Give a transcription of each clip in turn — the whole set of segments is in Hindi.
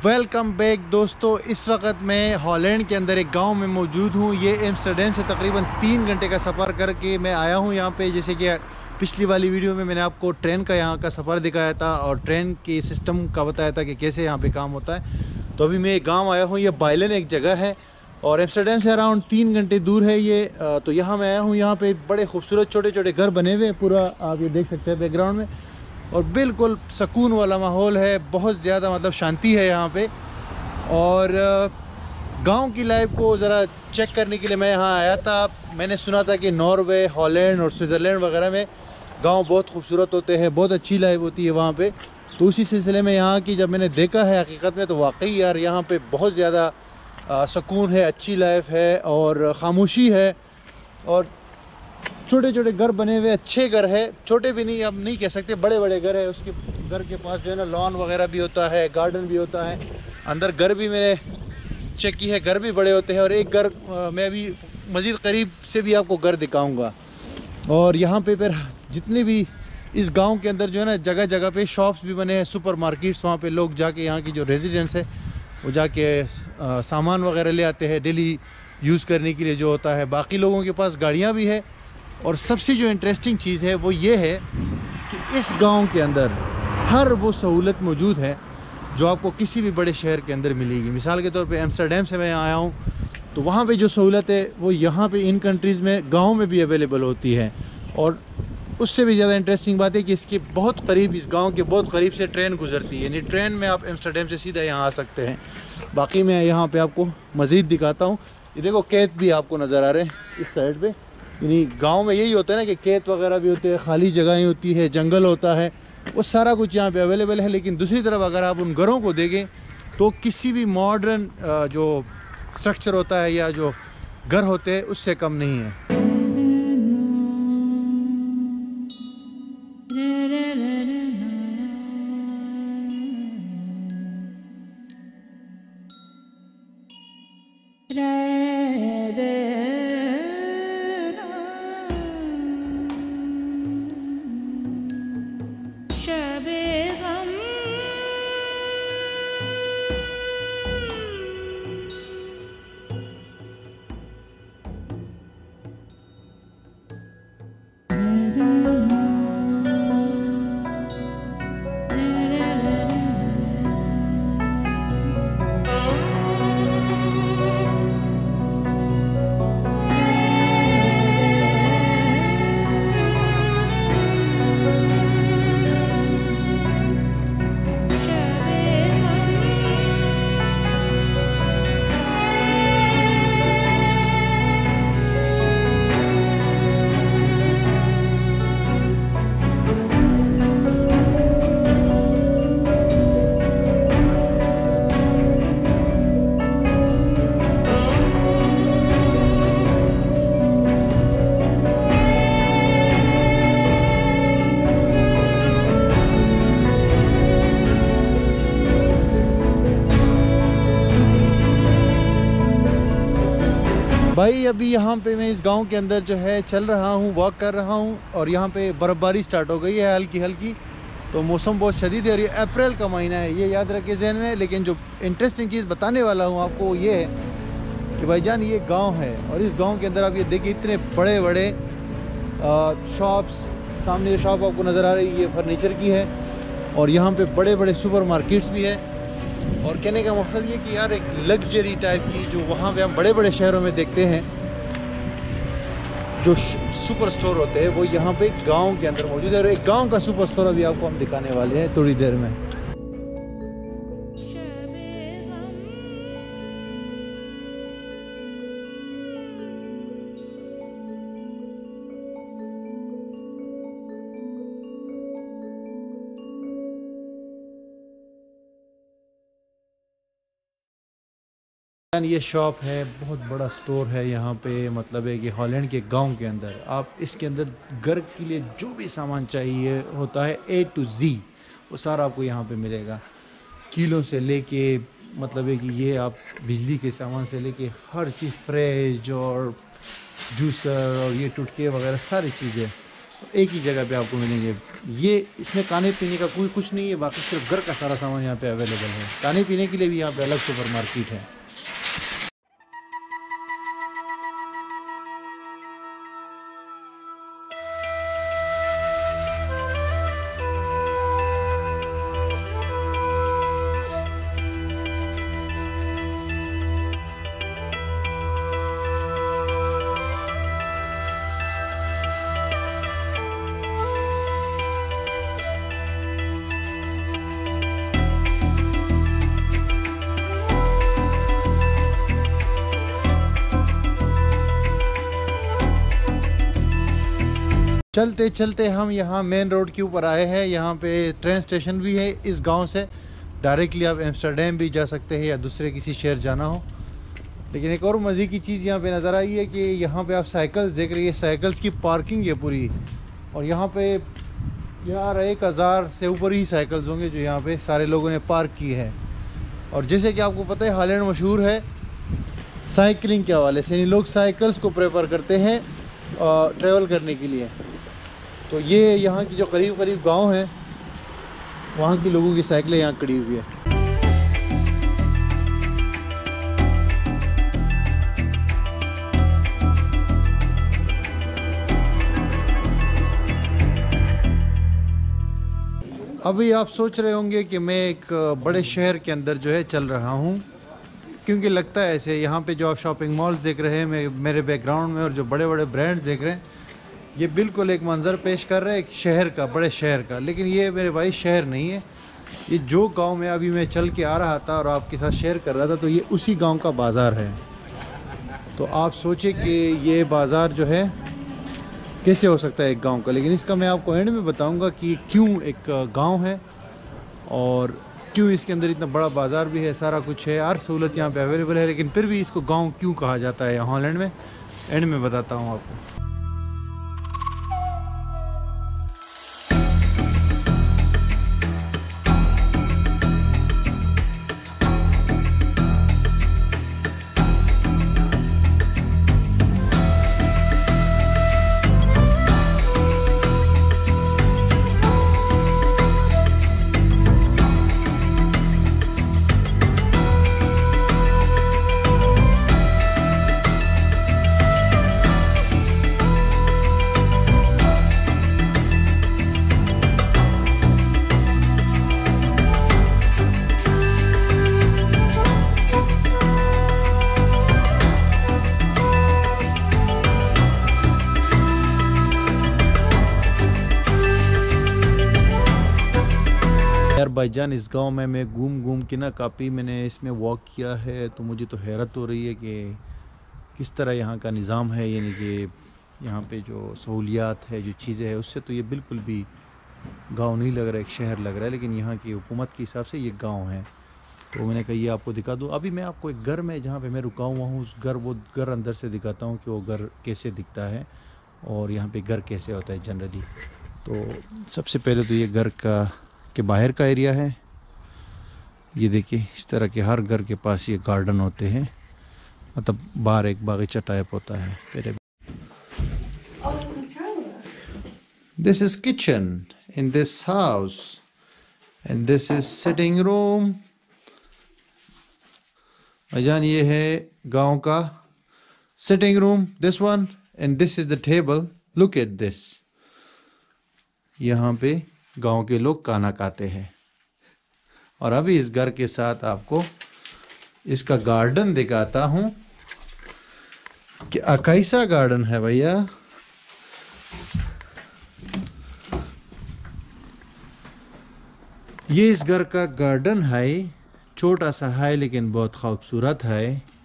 वेलकम बैक दोस्तों। इस वक्त मैं हॉलैंड के अंदर एक गांव में मौजूद हूं। ये एम्स्टर्डम से तकरीबन 3 घंटे का सफ़र करके मैं आया हूं यहाँ पे। जैसे कि पिछली वाली वीडियो में मैंने आपको ट्रेन का यहाँ का सफ़र दिखाया था और ट्रेन के सिस्टम का बताया था कि कैसे यहाँ पे काम होता है। तो अभी मैं एक गाँव आया हूँ, ये बाइलन एक जगह है और एम्स्टर्डम से अराउंड 3 घंटे दूर है ये। तो यहाँ मैं आया हूँ, यहाँ पे बड़े खूबसूरत छोटे छोटे घर बने हुए हैं, पूरा आप ये देख सकते हैं बैकग्राउंड में, और बिल्कुल सुकून वाला माहौल है, बहुत ज़्यादा मतलब शांति है यहाँ पे। और गांव की लाइफ को ज़रा चेक करने के लिए मैं यहाँ आया था। मैंने सुना था कि नॉर्वे, हॉलैंड और स्विट्ज़रलैंड वगैरह में गांव बहुत खूबसूरत होते हैं, बहुत अच्छी लाइफ होती है वहाँ पे। तो उसी सिलसिले में यहाँ की जब मैंने देखा है हकीकत में, तो वाकई यार यहाँ पे बहुत ज़्यादा सुकून है, अच्छी लाइफ है और ख़ामोशी है। और छोटे छोटे घर बने हुए, अच्छे घर है, छोटे भी नहीं, अब नहीं कह सकते, बड़े बड़े घर है। उसके घर के पास जो है ना लॉन वगैरह भी होता है, गार्डन भी होता है। अंदर घर भी मैंने चेक की है, घर भी बड़े होते हैं। और एक घर मैं अभी मज़ीद करीब से भी आपको घर दिखाऊंगा। और यहाँ पे फिर जितने भी इस गांव के अंदर जो है ना जगह जगह पे शॉप्स भी बने हैं, सुपर मार्केट्स। वहाँ पे लोग जाके, यहाँ की जो रेजिडेंस है वो जाके सामान वगैरह ले आते हैं डेली यूज़ करने के लिए जो होता है। बाकी लोगों के पास गाड़ियाँ भी है। और सबसे जो इंटरेस्टिंग चीज़ है वो ये है कि इस गांव के अंदर हर वो सहूलत मौजूद है जो आपको किसी भी बड़े शहर के अंदर मिलेगी। मिसाल के तौर पे एम्स्टर्डम से मैं आया हूँ, तो वहाँ पे जो सहूलत है वो यहाँ पे इन कंट्रीज़ में गांव में भी अवेलेबल होती है। और उससे भी ज़्यादा इंटरेस्टिंग बात है कि इसके बहुत करीब, इस गाँव के बहुत करीब से ट्रेन गुजरती है, यानी ट्रेन में आप एम्स्टर्डम से सीधा यहाँ आ सकते हैं। बाकी मैं यहाँ पर आपको मज़ीद दिखाता हूँ। ये देखो खेत भी आपको नज़र आ रहे हैं इस साइड पर। यानी गांव में यही होता है ना कि खेत वगैरह भी होते हैं, खाली जगहें होती है, जंगल होता है, वो सारा कुछ यहाँ पे अवेलेबल है। लेकिन दूसरी तरफ अगर आप उन घरों को देखें तो किसी भी मॉडर्न जो स्ट्रक्चर होता है या जो घर होते हैं उससे कम नहीं है। भाई अभी यहाँ पे मैं इस गांव के अंदर जो है चल रहा हूँ, वॉक कर रहा हूँ, और यहाँ पे बर्फ़बारी स्टार्ट हो गई है हल्की हल्की। तो मौसम बहुत शदीद है और ये अप्रैल का महीना है, ये याद रखिए ज़हन में। लेकिन जो इंटरेस्टिंग चीज़ बताने वाला हूँ आपको ये है कि भाईजान ये गांव है और इस गांव के अंदर आप ये देखिए इतने बड़े बड़े शॉप्स। सामने जो शॉप आपको नज़र आ रही है ये फर्नीचर की है, और यहाँ पर बड़े बड़े सुपर मार्केट्स भी है। और कहने का मकसद ये कि यार एक लग्जरी टाइप की जो वहाँ पे हम बड़े बड़े शहरों में देखते हैं जो सुपर स्टोर होते हैं, वो यहाँ पे गांव के अंदर मौजूद है। और एक गांव का सुपर स्टोर अभी आपको हम दिखाने वाले हैं थोड़ी देर में। ये शॉप है, बहुत बड़ा स्टोर है यहाँ पे। मतलब है कि हॉलैंड के गांव के अंदर आप इसके अंदर घर के लिए जो भी सामान चाहिए होता है A to Z, वो सारा आपको यहाँ पे मिलेगा। किलो से लेके, मतलब है कि ये आप बिजली के सामान से लेके हर चीज़, फ्रिज और जूसर और ये टुटके वगैरह सारी चीज़ें एक ही जगह पे आपको मिलेंगे। ये इसमें खाने पीने का कोई कुछ नहीं है, बाकी सिर्फ घर का सारा सामान यहाँ पे अवेलेबल है। खाने पीने के लिए भी यहाँ पे अलग सुपर मार्केट है। चलते चलते हम यहाँ मेन रोड के ऊपर आए हैं। यहाँ पे ट्रेन स्टेशन भी है। इस गांव से डायरेक्टली आप एम्स्टर्डम भी जा सकते हैं या दूसरे किसी शहर जाना हो। लेकिन एक और मज़े की चीज़ यहाँ पे नज़र आई है कि यहाँ पे आप साइकिल्स देख रही है, साइकिल्स की पार्किंग है पूरी। और यहाँ पे यार 1000 से ऊपर ही साइकिल्स होंगे जो यहाँ पे सारे लोगों ने पार्क की है। और जैसे कि आपको पता है हॉलैंड मशहूर है साइकिलिंग के हवाले से, लोग साइकिल्स को प्रेफर करते हैं ट्रैवल करने के लिए। तो ये यहाँ की जो करीब करीब गांव है वहाँ के लोगों की साइकिलें यहाँ खड़ी हुई है। अभी आप सोच रहे होंगे कि मैं एक बड़े शहर के अंदर जो है चल रहा हूँ, क्योंकि लगता है ऐसे। यहाँ पे जो आप शॉपिंग मॉल्स देख रहे हैं मेरे बैकग्राउंड में और जो बड़े बड़े ब्रांड्स देख रहे हैं, ये बिल्कुल एक मंजर पेश कर रहे हैं एक शहर का, बड़े शहर का। लेकिन ये मेरे भाई शहर नहीं है। ये जो गांव में अभी मैं चल के आ रहा था और आपके साथ शेयर कर रहा था, तो ये उसी गांव का बाज़ार है। तो आप सोचे कि ये बाज़ार जो है कैसे हो सकता है एक गांव का। लेकिन इसका मैं आपको एंड में बताऊंगा कि क्यों एक गांव है और क्यों इसके अंदर इतना बड़ा बाज़ार भी है, सारा कुछ है, हर सहूलत यहाँ पे अवेलेबल है। लेकिन फिर भी इसको गाँव क्यों कहा जाता है हॉलैंड में, एंड में बताता हूँ आपको। यार भाईजान, इस गांव में मैं घूम के ना काफ़ी मैंने इसमें वॉक किया है, तो मुझे तो हैरत हो रही है कि किस तरह यहाँ का निज़ाम है। यानी कि यहाँ पे जो सहूलियात है, जो चीज़ें हैं, उससे तो ये बिल्कुल भी गांव नहीं लग रहा है, एक शहर लग रहा है। लेकिन यहाँ की हुकूमत के हिसाब से ये गांव है। तो मैंने कहा ये आपको दिखा दूँ। अभी मैं आपको एक घर में जहाँ पे मैं रुका हुआ हूँ, वो घर अंदर से दिखाता हूँ कि वो घर कैसे दिखता है और यहाँ पे घर कैसे होता है जनरली। तो सबसे पहले तो ये घर के बाहर का एरिया है। ये देखिए, इस तरह के हर घर के पास ये गार्डन होते हैं, मतलब बाहर एक बागीचा टाइप होता है। This is kitchen in this house and this is sitting room. भाईजान, ये है गांव का sitting room, this one, and this is the table. Look at this. यहाँ पे गांव के लोग खाना खाते हैं। और अभी इस घर के साथ आपको इसका गार्डन दिखाता हूं कि कैसा गार्डन है भैया। ये इस घर का गार्डन है, छोटा सा है लेकिन बहुत खूबसूरत है।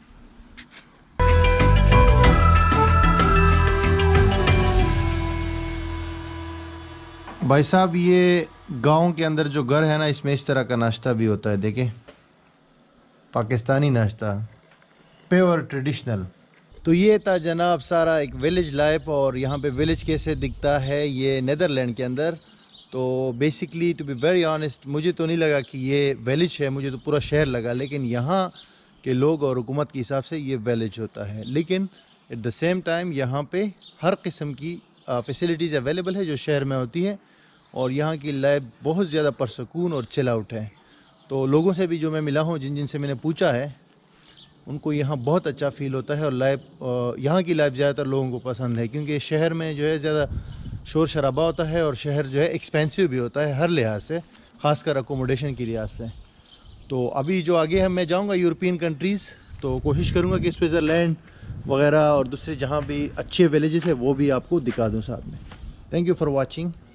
भाई साहब, ये गांव के अंदर जो घर है ना, इसमें इस तरह का नाश्ता भी होता है। देखें, पाकिस्तानी नाश्ता, प्योर ट्रेडिशनल। तो ये था जनाब सारा एक विलेज लाइफ। और यहाँ पे विलेज कैसे दिखता है ये नीदरलैंड के अंदर। तो basically to be very honest, मुझे तो नहीं लगा कि ये विलेज है, मुझे तो पूरा शहर लगा। लेकिन यहाँ के लोग और हुकूमत के हिसाब से ये विलेज होता है। लेकिन एट द सेम टाइम यहाँ पे हर किस्म की फैसिलिटीज़ अवेलेबल है जो शहर में होती है, और यहाँ की लाइफ बहुत ज़्यादा परसकून और चिल आउट है। तो लोगों से भी जो मैं मिला हूँ, जिन जिन से मैंने पूछा है, उनको यहाँ बहुत अच्छा फ़ील होता है। और लाइफ यहाँ की लाइफ ज़्यादातर लोगों को पसंद है, क्योंकि शहर में जो है ज़्यादा शोर शराबा होता है और शहर जो है एक्सपेंसिव भी होता है हर लिहाज से, ख़ासकर अकोमोडेशन की लिहाज से। तो अभी जो आगे है मैं जाऊँगा यूरोपियन कंट्रीज़, तो कोशिश करूँगा कि स्विट्ज़रलैंड वगैरह और दूसरे जहाँ भी अच्छे विलेजेस है वो भी आपको दिखा दूँ साथ में। Thank you for watching.